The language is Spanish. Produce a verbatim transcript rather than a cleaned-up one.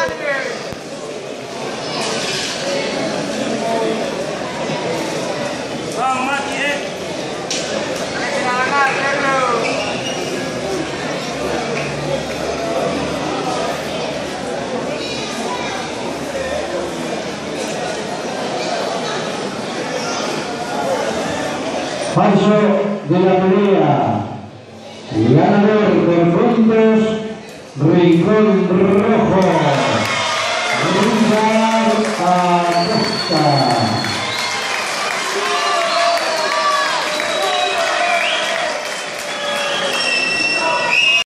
Paso de la pelea, ganador por puntos, Rincón Rojo, Richard Acosta.